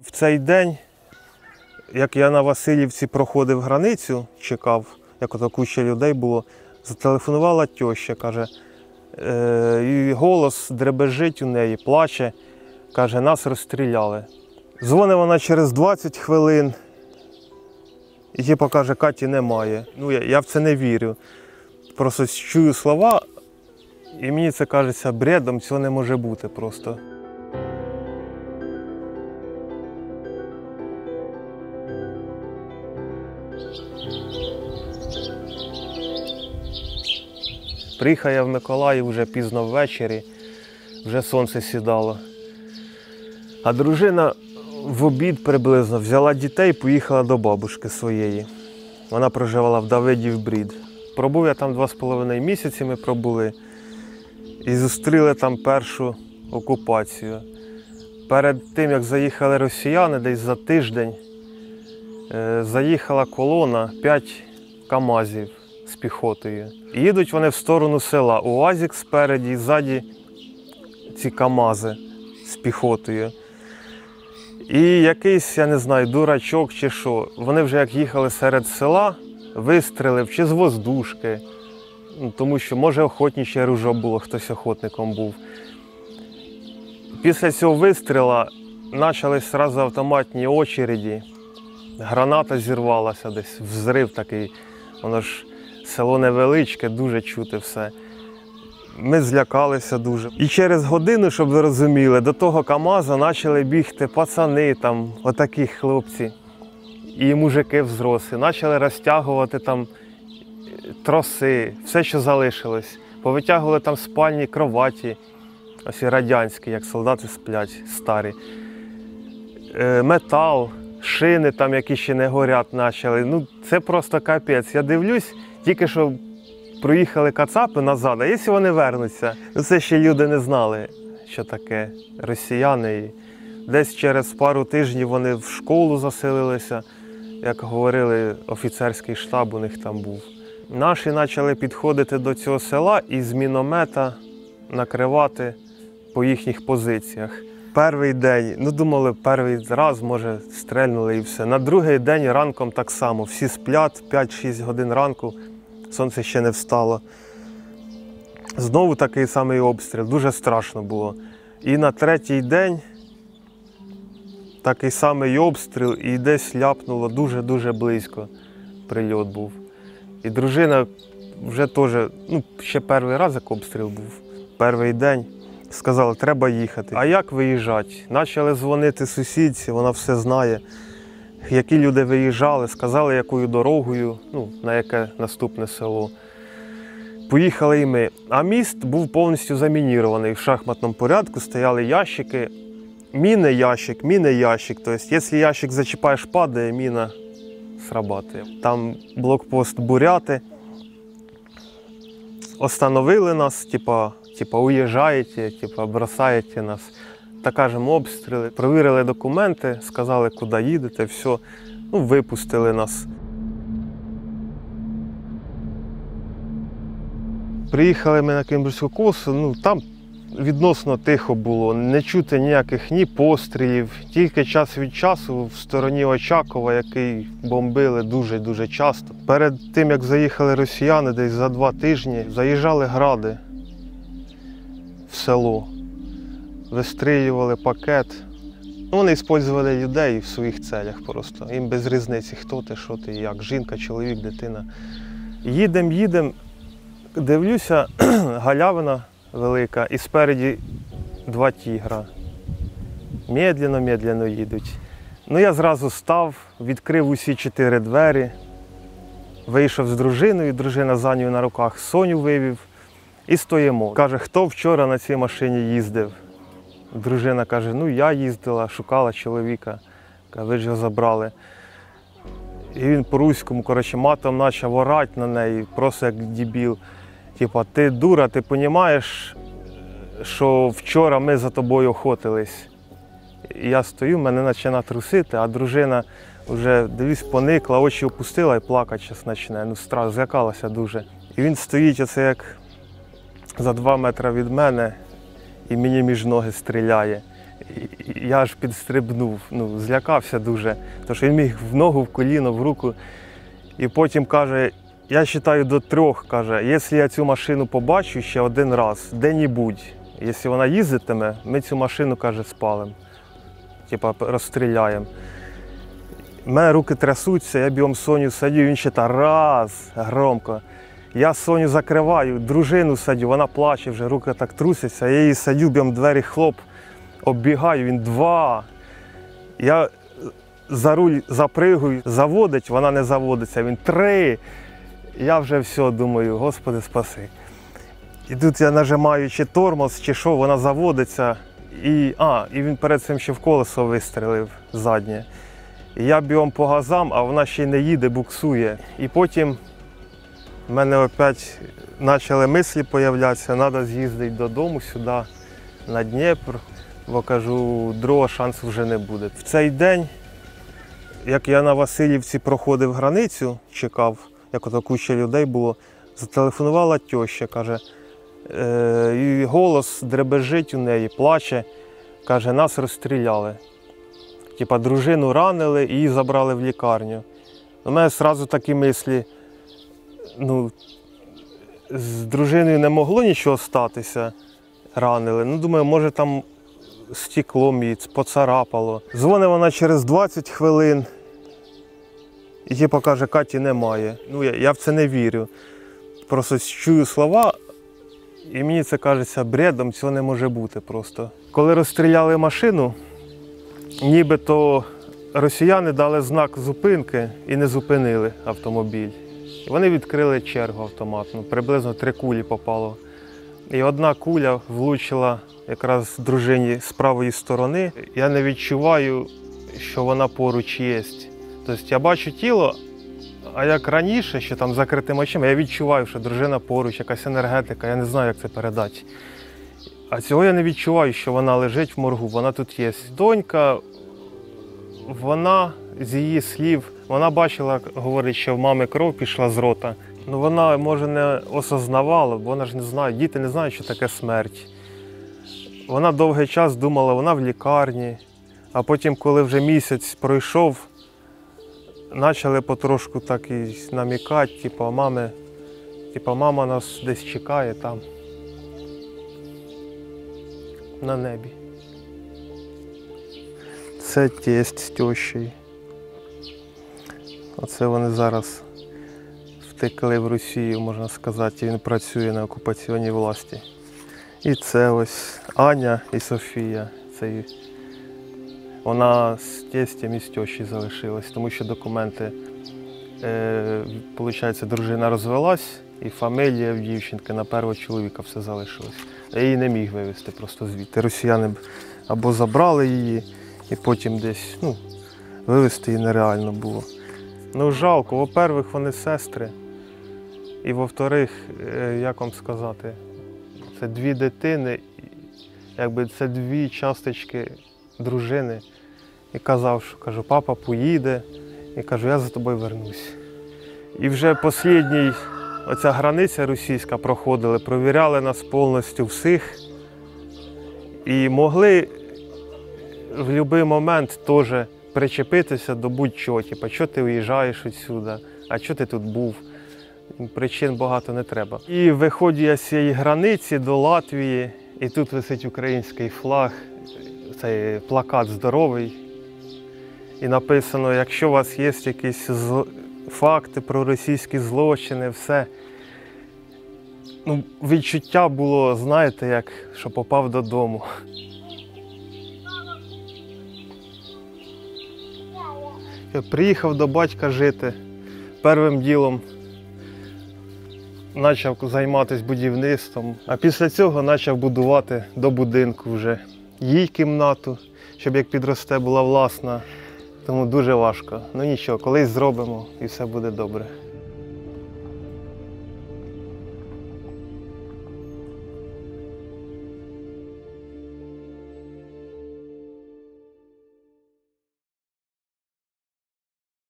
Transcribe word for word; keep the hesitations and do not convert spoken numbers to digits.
В цей день, як я на Васильівці проходив границю, чекав, як ото куча людей було, зателефонувала тьоща, каже, е, і голос дребежить у неї, плаче, каже, нас розстріляли. Дзвонить вона через двадцять хвилин, і типу каже, Каті немає. Ну, я, я в це не вірю. Просто чую слова, і мені це кажеться бредом, цього не може бути просто. Приїхав я в Миколаїв вже пізно ввечері, вже сонце сідало. А дружина в обід приблизно взяла дітей і поїхала до бабушки своєї. Вона проживала в Давидів Брід. Пробув я там два з половиною місяці, ми пробули. І зустріли там першу окупацію. Перед тим, як заїхали росіяни, десь за тиждень, заїхала колона, п'ять КАМАЗів з піхотою. І їдуть вони в сторону села. УАЗик спереді і ззаді ці КАМАЗи з піхотою. І якийсь, я не знаю, дурачок чи що, вони вже як їхали серед села, вистрелив чи з воздушки, тому що, може, охотниче ружьо було, хтось охотником був. Після цього вистріла почались одразу автоматні очереді, граната зірвалася десь, взрив такий, воно ж село невеличке, дуже чути все. Ми злякалися дуже. І через годину, щоб ви розуміли, до того КАМАЗа почали бігти пацани, там, отакі хлопці, і мужики взрослі. Почали розтягувати там троси, все, що залишилось. Повитягували там спальні кроваті, ось і радянські, як солдати сплять, старі. Е, метал, шини там, які ще не горять, почали. Ну, це просто капець. Я дивлюсь, тільки що проїхали кацапи назад, а якщо вони вернуться? Ну, це ще люди не знали, що таке росіяни. І десь через пару тижнів вони в школу заселилися, як говорили, офіцерський штаб у них там був. Наші почали підходити до цього села і з міномета накривати по їхніх позиціях. Перший день, ну думали, перший раз, може, стрельнули і все. На другий день ранком так само, всі сплять, п'ять-шість годин ранку, сонце ще не встало. Знову такий самий обстріл, дуже страшно було. І на третій день такий самий обстріл, і десь ляпнуло дуже-дуже близько, прильот був. І дружина вже теж, ну, ще перший раз, як обстріл був, перший день, сказала, треба їхати. А як виїжджати? Почали дзвонити сусідці, вона все знає, які люди виїжджали, сказали, якою дорогою, ну, на яке наступне село. Поїхали і ми. А міст був повністю замінірований. В шахматному порядку стояли ящики, міни ящик, міни ящик. Тобто, якщо ящик зачіпаєш, падає, міна срабатує. Там блокпост буряти. Остановили нас, типа, типа уїжджаєте, типа бросаєте нас. Та кажемо, обстріли. Провірили документи, сказали, куди їдете, все. Ну, випустили нас. Приїхали ми на Кимбрську косу, ну там відносно тихо було, не чути ніяких ні пострілів, тільки час від часу в стороні Очакова, який бомбили дуже-дуже часто. Перед тим, як заїхали росіяни, десь за два тижні, заїжджали гради в село, вистрілювали пакет. Ну, вони використовували людей в своїх целях просто, їм без різниці, хто ти, що ти, як, жінка, чоловік, дитина. Їдемо, їдемо. Дивлюся, галявина велика, і спереді два тігра. Медленно-медленно їдуть. Ну, я зразу став, відкрив усі чотири двері, вийшов з дружиною, дружина за нею на руках, Соню вивів і стоїмо. Каже, хто вчора на цій машині їздив? Дружина каже, ну я їздила, шукала чоловіка, каже, ви ж його забрали. І він по-руському, коротше, матом почав орати на неї, просто як дебіл. Типа, ти дура, ти розумієш, що вчора ми за тобою охотились. І я стою, мене починає трусити, а дружина вже, дивись, поникла, очі опустила і плакати зараз почне. Ну, страх, злякалася дуже. І він стоїть оце як за два метри від мене і мені між ноги стріляє. І я аж підстрибнув, ну, злякався дуже, тому що він міг в ногу, в коліно, в руку. І потім каже, я вважаю до трьох, каже, якщо я цю машину побачу ще один раз, де-небудь, якщо вона їздитиме, ми цю машину, каже, спалимо, типа розстріляємо. У мене руки трясуться, я бігом Соню садю, він ще та раз, громко. Я Соню закриваю, дружину садю, вона плаче вже, руки так трусяться, я її садю, бігом двері хлоп, оббігаю, він два. Я за руль запригую, заводить, вона не заводиться, він три. Я вже все думаю, Господи, спаси. І тут я нажимаю чи тормоз, чи що, вона заводиться. І, а, і він перед цим ще в колесо вистрілив заднє. І я бігом по газам, а вона ще й не їде, буксує. І потім в мене опять почали мислі з'являтися, треба з'їздити додому сюди, на Дніпр, бо кажу, другого шансу вже не буде. В цей день, як я на Васильівці проходив границю, чекав, як ото куча людей було, зателефонувала теща, каже, е, і голос дребежить у неї, плаче, каже, нас розстріляли. Типа дружину ранили і її забрали в лікарню. У мене одразу такі мислі, ну, з дружиною не могло нічого статися, ранили. Ну, думаю, може там стеклом її поцарапало. Дзвонить вона через двадцять хвилин і типу каже, Каті немає. Ну, я, я в це не вірю. Просто чую слова і мені це кажеться бредом, цього не може бути просто. Коли розстріляли машину, нібито росіяни дали знак зупинки і не зупинили автомобіль. Вони відкрили чергу автоматну, приблизно три кулі попало. І одна куля влучила якраз дружині з правої сторони. Я не відчуваю, що вона поруч є. Тобто я бачу тіло, а як раніше, що там закритими очима, я відчуваю, що дружина поруч, якась енергетика, я не знаю, як це передати. А цього я не відчуваю, що вона лежить в моргу, вона тут є. Донька, вона з її слів, вона бачила, говорить, що в мами кров пішла з рота. Ну вона, може, не осознавала, бо вона ж не знає, діти не знають, що таке смерть. Вона довгий час думала, вона в лікарні, а потім, коли вже місяць пройшов, почали потрошку так і намікати, типу, мами, типу, мама нас десь чекає там, на небі. Це тесть з тещею. Оце вони зараз втекли в Росію, можна сказати, він працює на окупаційній власті. І це ось Аня і Софія. Це вона з тестем і з тещею залишилась, тому що документи, е, виходить, дружина розвелась і фамілія в дівчинки на першого чоловіка все залишилось. Я її не міг вивезти просто звідти. Росіяни б або забрали її і потім десь, ну, вивезти її нереально було. Ну жалко, во-первых, вони сестри. І во-вторых, як вам сказати, це дві дитини, якби це дві часточки дружини. І казав, що, кажу, папа поїде, і кажу, я за тобою вернусь. І вже останній, оця границя російська проходили, провіряли нас повністю всіх. І могли в будь-який момент теж причепитися до будь-чого. Типа, що ти виїжджаєш відсюди, а що ти тут був? Причин багато не треба. І виходжу я з цієї границі до Латвії, і тут висить український флаг, цей плакат здоровий. І написано, якщо у вас є якісь факти про російські злочини, все. Ну, відчуття було, знаєте, як, що попав додому. Я приїхав до батька жити. Першим ділом почав займатися будівництвом, а після цього почав будувати до будинку вже їй кімнату, щоб як підросте була власна. Тому дуже важко. Ну нічого, колись зробимо і все буде добре.